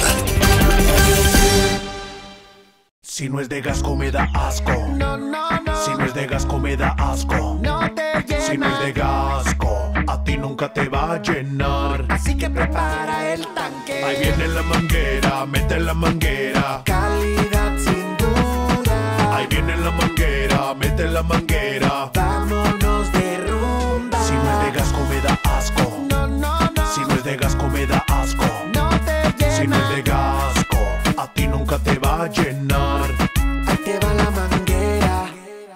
Si no es de Gasco me da asco. No, no, no. Si no es de Gasco me da asco. No te llena. Si no es de Gasco, a ti nunca te va a llenar. Así que prepara el tanque. Ahí viene la manguera, mete la manguera. Calidad sin duda. Ahí viene la manguera, mete la manguera. Vámonos de rumba. Si no es de Gasco me da asco. No, no, no. Si no es de Gasco me da asco. No te llena. Si no es de Gasco, a ti nunca te va a llenar. Ahí te va la manguera.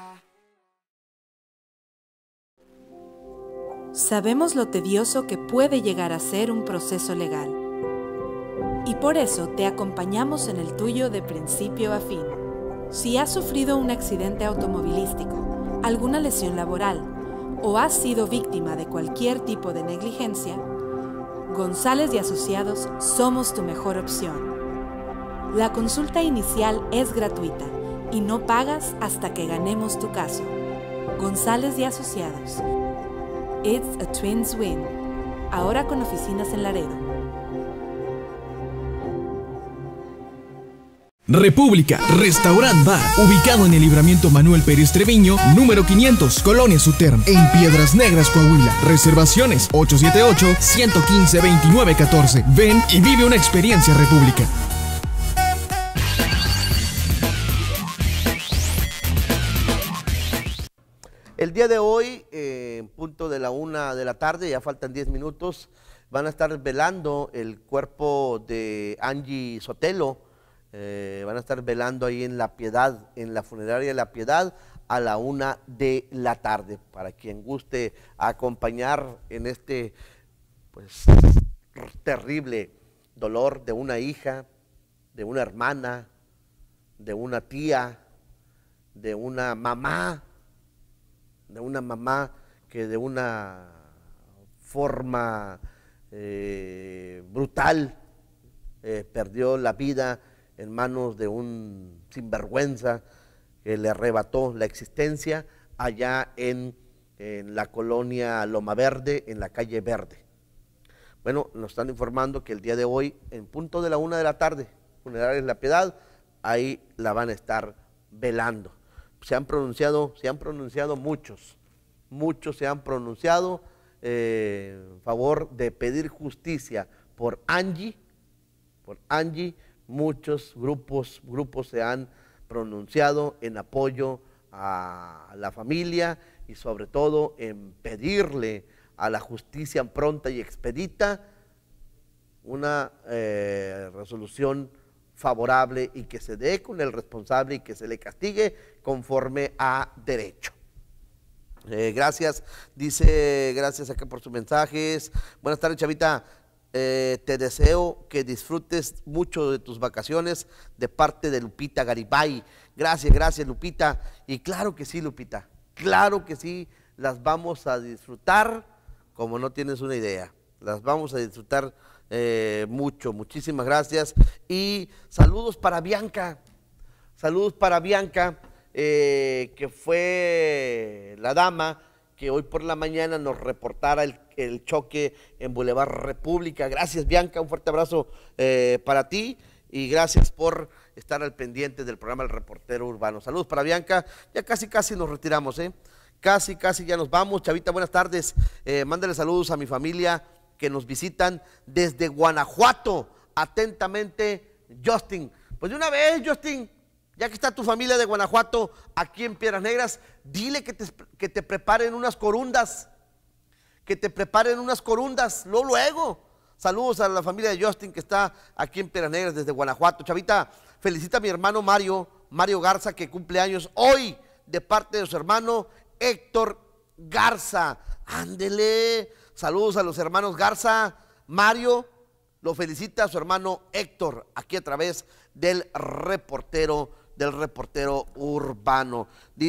Sabemos lo tedioso que puede llegar a ser un proceso legal. Y por eso te acompañamos en el tuyo de principio a fin. Si has sufrido un accidente automovilístico, alguna lesión laboral o has sido víctima de cualquier tipo de negligencia, González y Asociados somos tu mejor opción. La consulta inicial es gratuita y no pagas hasta que ganemos tu caso. González y Asociados. It's a Twins Win. Ahora con oficinas en Laredo. República, Restaurant Bar, ubicado en el Libramiento Manuel Pérez Treviño, número quinientos, Colonia Sutern, en Piedras Negras, Coahuila. Reservaciones ocho siete ocho, uno uno cinco, dos nueve uno cuatro. Ven y vive una experiencia República. El día de hoy, eh, en punto de la una de la tarde, ya faltan diez minutos, van a estar velando el cuerpo de Angie Sotelo. Eh, van a estar velando ahí en La Piedad, en la funeraria de La Piedad, a la una de la tarde. Para quien guste acompañar en este, pues, terrible dolor de una hija, de una hermana, de una tía, de una mamá, de una mamá que de una forma eh, brutal eh, perdió la vida en manos de un sinvergüenza que le arrebató la existencia allá en, en la colonia Loma Verde, en la calle Verde. Bueno, nos están informando que el día de hoy, en punto de la una de la tarde, Funerarias La Piedad, ahí la van a estar velando. Se han pronunciado, se han pronunciado muchos, muchos se han pronunciado eh, en favor de pedir justicia por Angie, por Angie. Muchos grupos, grupos se han pronunciado en apoyo a la familia y sobre todo en pedirle a la justicia pronta y expedita una eh, resolución favorable y que se dé con el responsable y que se le castigue conforme a derecho. Eh, gracias, dice, gracias acá por sus mensajes. Buenas tardes, Chavita. Eh, te deseo que disfrutes mucho de tus vacaciones de parte de Lupita Garibay. Gracias, gracias, Lupita. Y claro que sí, Lupita, claro que sí, las vamos a disfrutar como no tienes una idea. Las vamos a disfrutar eh, mucho, muchísimas gracias. Y saludos para Bianca, saludos para Bianca, eh, que fue la dama que hoy por la mañana nos reportara el, el choque en Boulevard República. Gracias, Bianca, un fuerte abrazo eh, para ti y gracias por estar al pendiente del programa El Reportero Urbano. Saludos para Bianca, ya casi casi nos retiramos, ¿eh? Casi casi ya nos vamos. Chavita, buenas tardes, eh, mándale saludos a mi familia que nos visitan desde Guanajuato. Atentamente, Justin. Pues de una vez, Justin, ya que está tu familia de Guanajuato aquí en Piedras Negras, dile que te, que te preparen unas corundas, que te preparen unas corundas, luego, luego. Saludos a la familia de Justin que está aquí en Piedras Negras desde Guanajuato. Chavita, felicita a mi hermano Mario, Mario Garza, que cumple años hoy, de parte de su hermano Héctor Garza. Ándele, saludos a los hermanos Garza. Mario lo felicita a su hermano Héctor, aquí a través del reportero, del reportero urbano.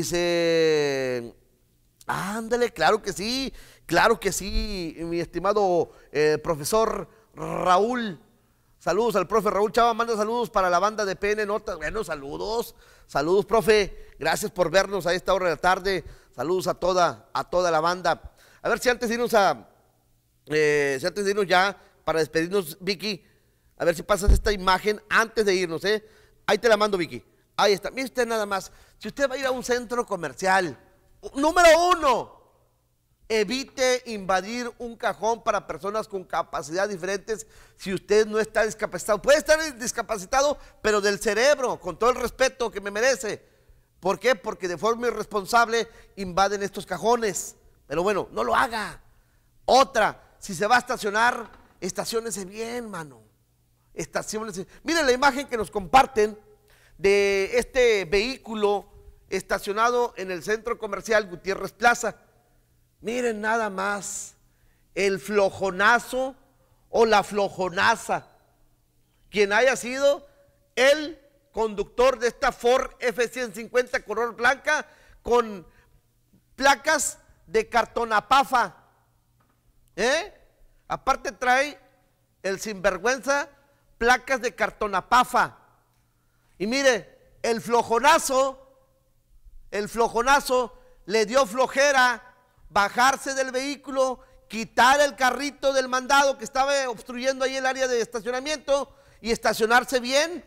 Dice, ándale, claro que sí, claro que sí, mi estimado eh, profesor Raúl. Saludos al profe Raúl Chava, manda saludos para la banda de P N Notas. Bueno, saludos, saludos, profe, gracias por vernos a esta hora de la tarde. Saludos a toda, a toda la banda. A ver si antes de irnos a, eh, si antes de irnos ya, para despedirnos, Vicky, a ver si pasas esta imagen antes de irnos, ¿eh? Ahí te la mando, Vicky. Ahí está. Mire usted nada más. Si usted va a ir a un centro comercial, número uno, evite invadir un cajón para personas con capacidad diferentes si usted no está discapacitado. Puede estar discapacitado, pero del cerebro, con todo el respeto que me merece. ¿Por qué? Porque de forma irresponsable invaden estos cajones. Pero bueno, no lo haga. Otra, si se va a estacionar, estaciónese bien, mano. Estaciónese. Miren la imagen que nos comparten de este vehículo estacionado en el centro comercial Gutiérrez Plaza. Miren nada más el flojonazo o la flojonaza, quien haya sido el conductor de esta Ford F ciento cincuenta color blanca con placas de cartonapafa, ¿eh? Aparte trae el sinvergüenza placas de cartonapafa. Y mire, el flojonazo, el flojonazo le dio flojera bajarse del vehículo, quitar el carrito del mandado que estaba obstruyendo ahí el área de estacionamiento y estacionarse bien.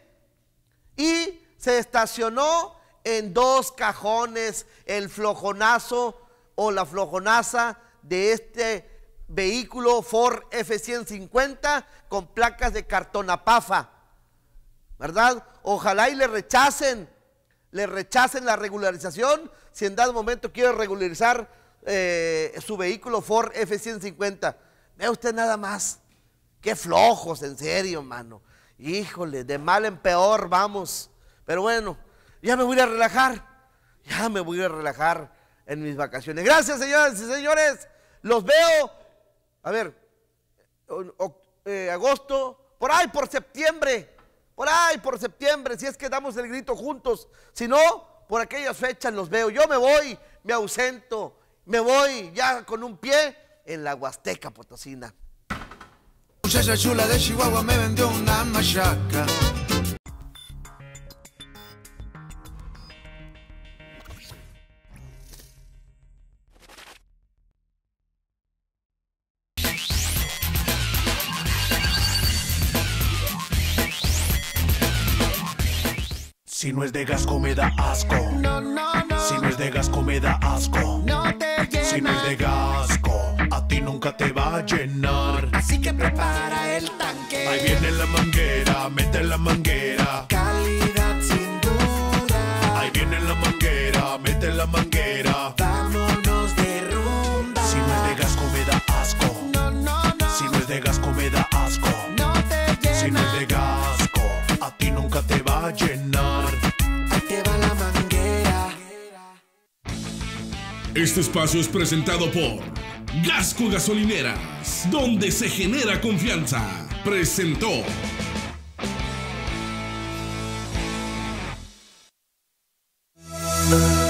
Y se estacionó en dos cajones el flojonazo o la flojonaza de este vehículo Ford F ciento cincuenta con placas de cartonapafa, ¿verdad? Ojalá y le rechacen, le rechacen la regularización si en dado momento quiere regularizar eh, su vehículo Ford F ciento cincuenta. Vea usted nada más, qué flojos, en serio, mano. Híjole, de mal en peor vamos. Pero bueno, ya me voy a relajar, ya me voy a relajar en mis vacaciones. Gracias, señoras y señores, los veo, a ver, eh, agosto, por ahí por septiembre, por ahí por septiembre, si es que damos el grito juntos. Si no, por aquellas fechas los veo. Yo me voy, me ausento, me voy ya con un pie en la Huasteca Potosina. Muchacha chula de Chihuahua me vendió una machaca. Si no es de Gasco me da asco. No, no, no. Si no es de Gasco me da asco. No te llena. Si no es de Gasco, a ti nunca te va a llenar. Así que prepara el tanque. Ahí viene la manguera, mete la manguera. Calidad sin duda. Ahí viene la manguera, mete la manguera. Vámonos de rumba. Si no es de Gasco me da asco. No, no, no. Si no es de Gasco me da asco. No te llena. Si no es de Gasco, a ti nunca te va a llenar. Ahí te va la manguera. Este espacio es presentado por Gasco Gasolineras, donde se genera confianza. Presentó. No.